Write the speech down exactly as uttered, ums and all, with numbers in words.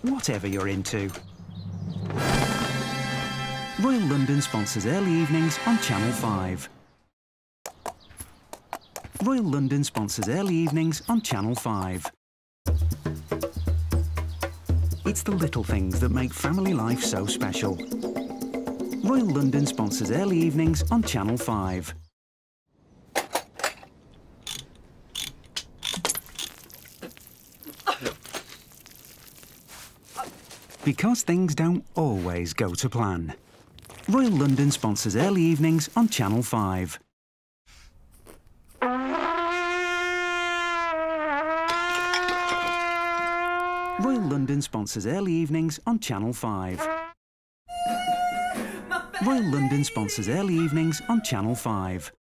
whatever you're into. Royal London sponsors Early Evenings on Channel five. Royal London sponsors Early Evenings on Channel five. It's the little things that make family life so special. Royal London sponsors Early Evenings on Channel five. Because things don't always go to plan. Royal London sponsors Early Evenings on Channel five. Royal London sponsors Early Evenings on Channel five. Royal London sponsors Early Evenings on Channel five.